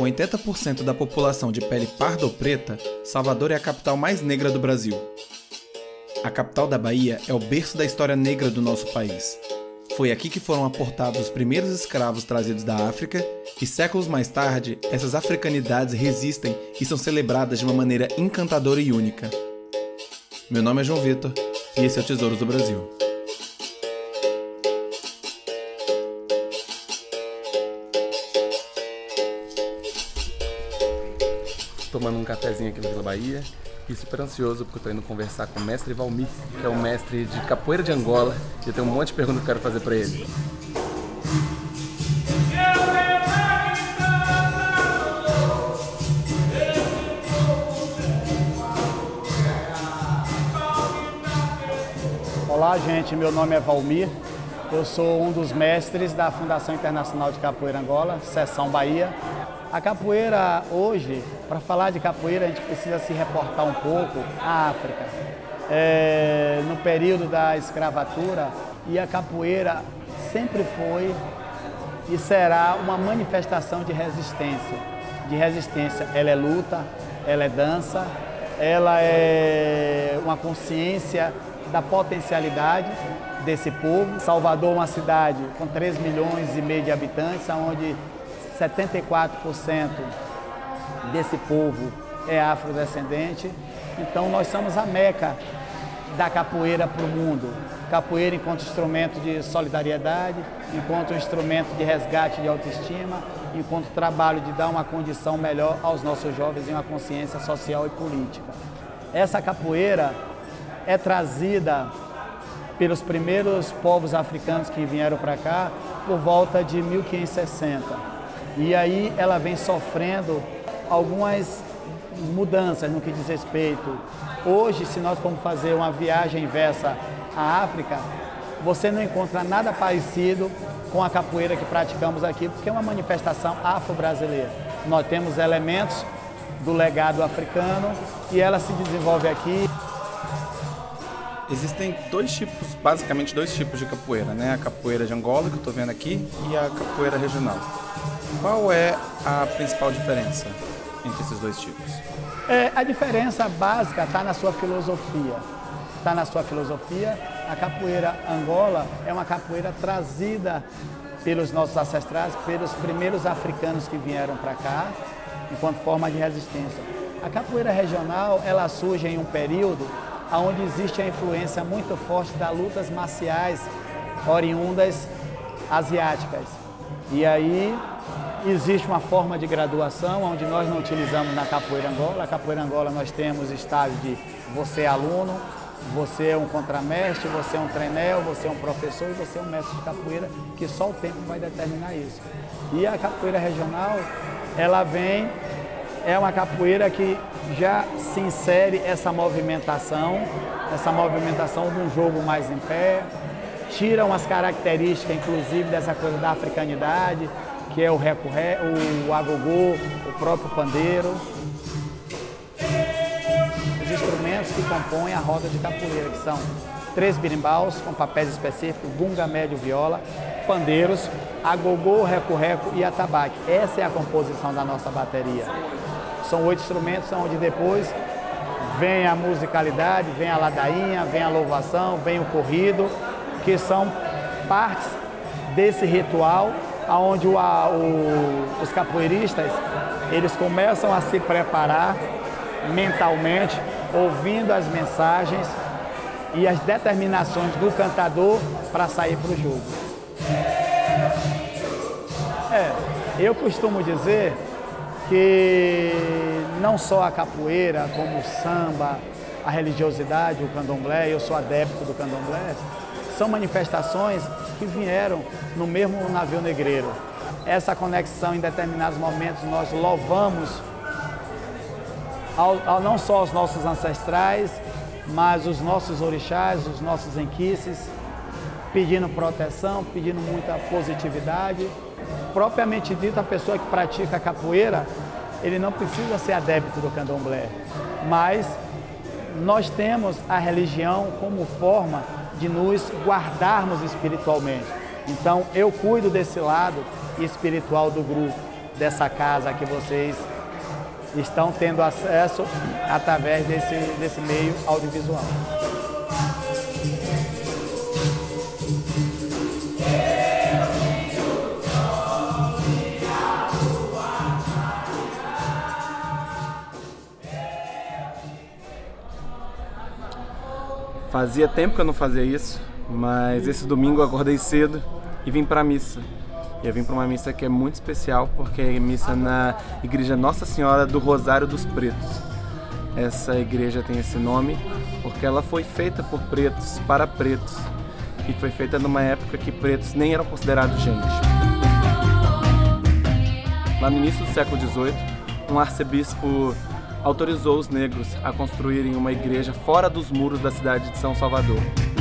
Com 80% da população de pele parda ou preta, Salvador é a capital mais negra do Brasil. A capital da Bahia é o berço da história negra do nosso país. Foi aqui que foram aportados os primeiros escravos trazidos da África e séculos mais tarde, essas africanidades resistem e são celebradas de uma maneira encantadora e única. Meu nome é João Vitor e esse é o Tesouros do Brasil. Tomando um cafezinho aqui no Vila Bahia e super ansioso porque eu tô indo conversar com o mestre Valmir, que é o mestre de capoeira de Angola, e eu tenho um monte de perguntas que eu quero fazer para ele. Olá, gente, meu nome é Valmir, eu sou um dos mestres da Fundação Internacional de Capoeira Angola, Seção Bahia. A capoeira hoje, para falar de capoeira, a gente precisa se reportar um pouco à África. No período da escravatura, e a capoeira sempre foi e será uma manifestação de resistência. Ela é luta, ela é dança, ela é uma consciência da potencialidade desse povo. Salvador é uma cidade com 3,5 milhões de habitantes, onde 74% desse povo é afrodescendente, então nós somos a meca da capoeira para o mundo. Capoeira enquanto instrumento de solidariedade, enquanto instrumento de resgate de autoestima, enquanto trabalho de dar uma condição melhor aos nossos jovens e uma consciência social e política. Essa capoeira é trazida pelos primeiros povos africanos que vieram para cá por volta de 1560. E aí ela vem sofrendo algumas mudanças no que diz respeito. Hoje, se nós formos fazer uma viagem inversa à África, você não encontra nada parecido com a capoeira que praticamos aqui, porque é uma manifestação afro-brasileira. Nós temos elementos do legado africano e ela se desenvolve aqui. Existem basicamente dois tipos de capoeira, né? A capoeira de Angola, que eu estou vendo aqui, e a capoeira regional. Qual é a principal diferença entre esses dois tipos? A diferença básica está na sua filosofia. A capoeira Angola é uma capoeira trazida pelos nossos ancestrais, pelos primeiros africanos que vieram para cá, enquanto forma de resistência. A capoeira regional, ela surge em um período onde existe a influência muito forte das lutas marciais oriundas asiáticas. E aí existe uma forma de graduação onde nós não utilizamos na capoeira Angola. A capoeira Angola nós temos estágio de você é aluno, você é um contramestre, você é um treinel, você é um professor e você é um mestre de capoeira, que só o tempo vai determinar isso. E a capoeira regional, é uma capoeira que já se insere essa movimentação de um jogo mais em pé, tira umas características, inclusive, dessa coisa da africanidade, que é o reco-ré, o agogô, o próprio pandeiro. Os instrumentos que compõem a roda de capoeira, que são 3 birimbaus com papéis específicos, gunga, médio, viola, pandeiros, agogô, reco-reco e atabaque. Essa é a composição da nossa bateria. São 8 instrumentos, onde depois vem a musicalidade, vem a ladainha, vem a louvação, vem o corrido, que são partes desse ritual, onde os capoeiristas eles começam a se preparar mentalmente, ouvindo as mensagens e as determinações do cantador para sair para o jogo. Eu costumo dizer que não só a capoeira, como o samba, a religiosidade, o candomblé, eu sou adepto do candomblé, são manifestações que vieram no mesmo navio negreiro. Essa conexão, em determinados momentos, nós louvamos não só os nossos ancestrais, mas os nossos orixás, os nossos enquices, pedindo proteção, pedindo muita positividade. Propriamente dito, a pessoa que pratica a capoeira, ele não precisa ser adepto do candomblé, mas nós temos a religião como forma de nos guardarmos espiritualmente. Então, eu cuido desse lado espiritual do grupo. dessa casa que vocês estão tendo acesso através desse meio audiovisual. Fazia tempo que eu não fazia isso, mas esse domingo eu acordei cedo e vim para a missa. Eu vim para uma missa que é muito especial, porque é missa na Igreja Nossa Senhora do Rosário dos Pretos. Essa igreja tem esse nome porque ela foi feita por pretos, para pretos, e foi feita numa época que pretos nem eram considerados gente. Lá no início do século XVIII, um arcebispo autorizou os negros a construírem uma igreja fora dos muros da cidade de São Salvador.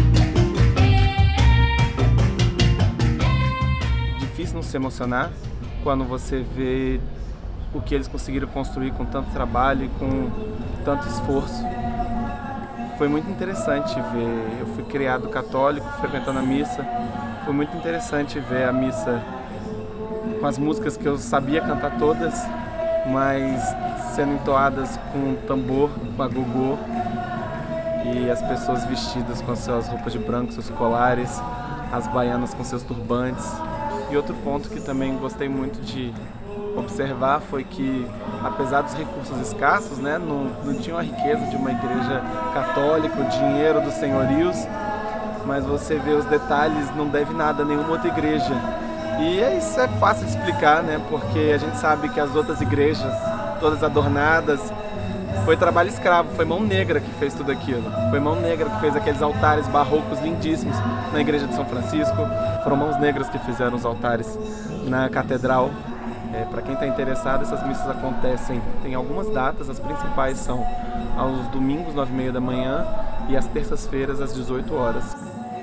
Difícil não se emocionar quando você vê o que eles conseguiram construir com tanto trabalho e com tanto esforço. Foi muito interessante ver, eu fui criado católico, frequentando a missa, foi muito interessante ver a missa com as músicas que eu sabia cantar todas, mas sendo entoadas com tambor, com agogô, e as pessoas vestidas com as suas roupas de branco, seus colares, as baianas com seus turbantes. E outro ponto que também gostei muito de observar foi que, apesar dos recursos escassos, né, não tinha a riqueza de uma igreja católica, o dinheiro dos senhorios, mas você vê os detalhes, não deve nada a nenhuma outra igreja. E isso é fácil de explicar, né, porque a gente sabe que as outras igrejas, todas adornadas, foi trabalho escravo, foi mão negra que fez tudo aquilo. Foi mão negra que fez aqueles altares barrocos lindíssimos na igreja de São Francisco. Foram mãos negras que fizeram os altares na catedral. Para quem está interessado, essas missas acontecem, tem algumas datas, as principais são aos domingos, 9h30 da manhã, e às terças-feiras, às 18 horas.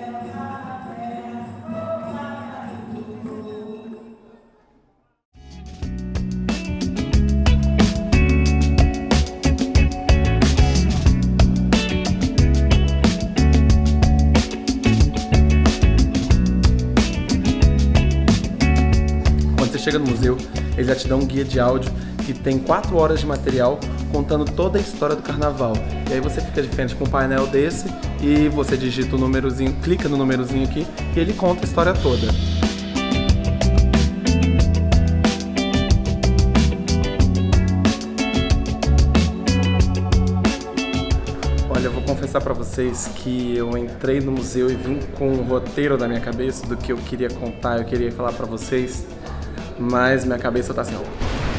Chega no museu, eles já te dão um guia de áudio que tem 4 horas de material contando toda a história do carnaval. E aí você fica de frente com um painel desse e você digita o númerozinho, clica no númerozinho aqui e ele conta a história toda. Olha, eu vou confessar pra vocês que eu entrei no museu e vim com um roteiro na minha cabeça do que eu queria contar, eu queria falar pra vocês. Mas minha cabeça tá assim, ó.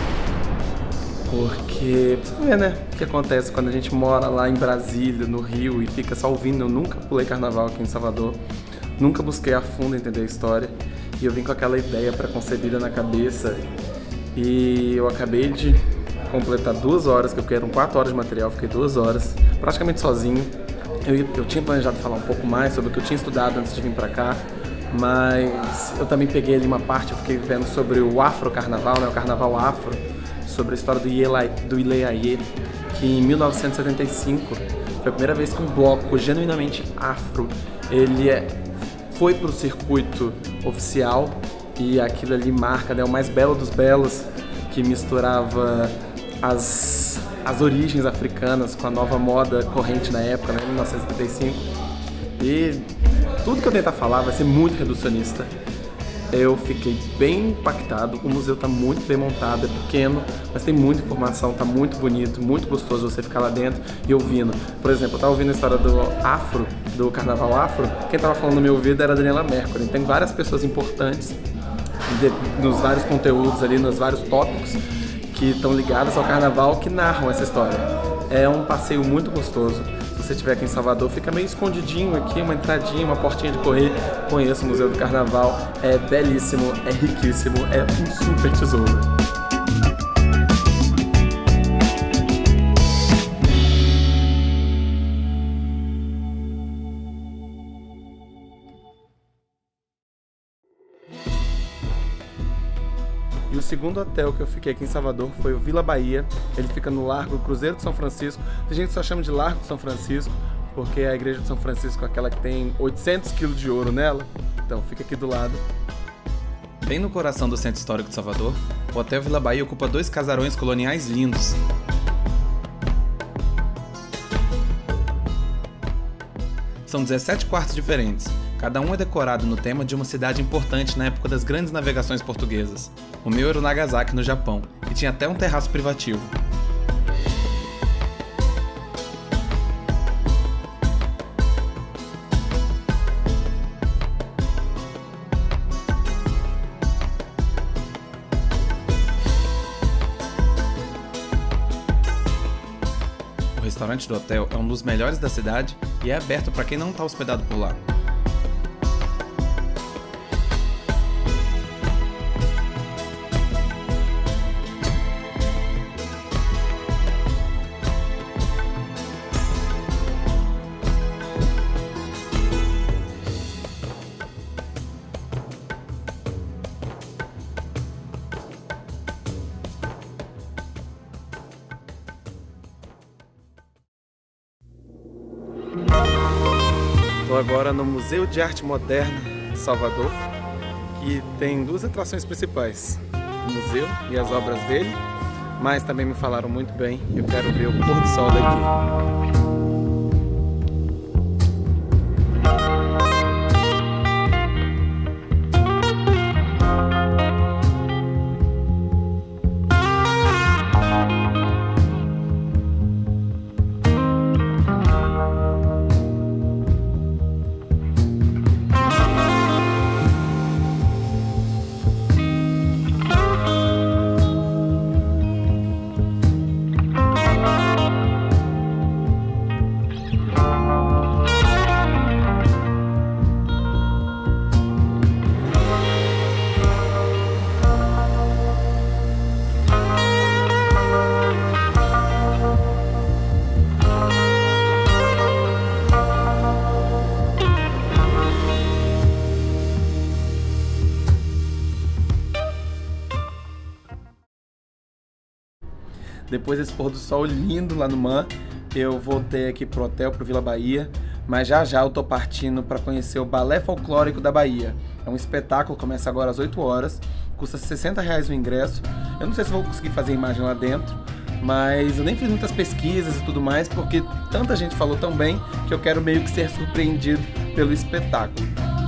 Porque, você vê, né, o que acontece quando a gente mora lá em Brasília, no Rio, e fica só ouvindo. Eu nunca pulei carnaval aqui em Salvador, nunca busquei a fundo entender a história, e eu vim com aquela ideia pré-concebida na cabeça, e eu acabei de completar 2 horas, que eram 4 horas de material, fiquei 2 horas, praticamente sozinho. Eu tinha planejado falar um pouco mais sobre o que eu tinha estudado antes de vir pra cá, mas eu também peguei ali uma parte, eu fiquei vendo sobre o afro-carnaval, né, o carnaval afro, sobre a história do Ileaie, que em 1975 foi a primeira vez que um bloco genuinamente afro, ele foi para o circuito oficial, e aquilo ali marca, né, o mais belo dos belos, que misturava as origens africanas com a nova moda corrente na época, né, 1975, e tudo que eu tentar falar vai ser muito reducionista. Eu fiquei bem impactado, o museu está muito bem montado, é pequeno, mas tem muita informação, está muito bonito, muito gostoso você ficar lá dentro e ouvindo. Por exemplo, eu estava ouvindo a história do carnaval afro, quem estava falando no meu ouvido era a Daniela Mercury. Tem várias pessoas importantes nos vários conteúdos ali, nos vários tópicos que estão ligados ao carnaval, que narram essa história. É um passeio muito gostoso. Se você estiver aqui em Salvador, fica meio escondidinho aqui, uma entradinha, uma portinha de correr. Conheça o Museu do Carnaval, é belíssimo, é riquíssimo, é um super tesouro. E o segundo hotel que eu fiquei aqui em Salvador foi o Vila Bahia. Ele fica no Largo Cruzeiro de São Francisco. Tem gente que só chama de Largo de São Francisco, porque a igreja de São Francisco é aquela que tem 800 kg de ouro nela. Então fica aqui do lado. Bem no coração do Centro Histórico de Salvador, o Hotel Vila Bahia ocupa 2 casarões coloniais lindos. São 17 quartos diferentes, cada um é decorado no tema de uma cidade importante na época das grandes navegações portuguesas. O meu era o Nagasaki, no Japão, e tinha até um terraço privativo. O restaurante do hotel é um dos melhores da cidade e é aberto para quem não está hospedado por lá. Estou agora no Museu de Arte Moderna de Salvador, que tem 2 atrações principais, o museu e as obras dele, mas também me falaram muito bem e eu quero ver o pôr do sol daqui. Depois desse pôr do sol lindo lá no mar, eu voltei aqui pro hotel, pro Vila Bahia, mas já eu tô partindo para conhecer o Balé Folclórico da Bahia. É um espetáculo, começa agora às 8 horas, custa R$60 o ingresso. Eu não sei se vou conseguir fazer imagem lá dentro, mas eu nem fiz muitas pesquisas e tudo mais, porque tanta gente falou tão bem que eu quero meio que ser surpreendido pelo espetáculo.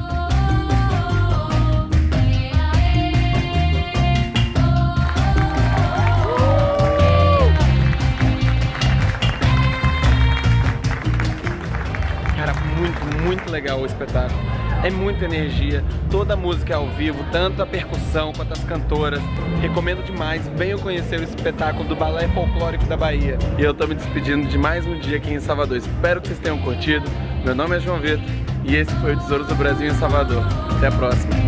Muito legal o espetáculo, é muita energia, toda a música é ao vivo, tanto a percussão quanto as cantoras. Recomendo demais, venham conhecer o espetáculo do Balé Folclórico da Bahia. E eu tô me despedindo de mais um dia aqui em Salvador, espero que vocês tenham curtido. Meu nome é João Vitor e esse foi o Tesouros do Brasil em Salvador. Até a próxima!